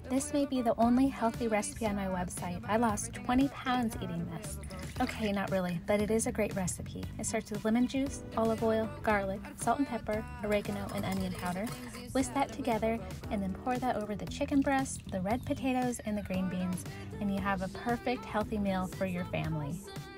This may be the only healthy recipe on my website. I lost 20 pounds eating this. Okay, not really, but it is a great recipe. It starts with lemon juice, olive oil, garlic, salt and pepper, oregano, and onion powder. Whisk that together and then pour that over the chicken breast, the red potatoes, and the green beans, and you have a perfect healthy meal for your family.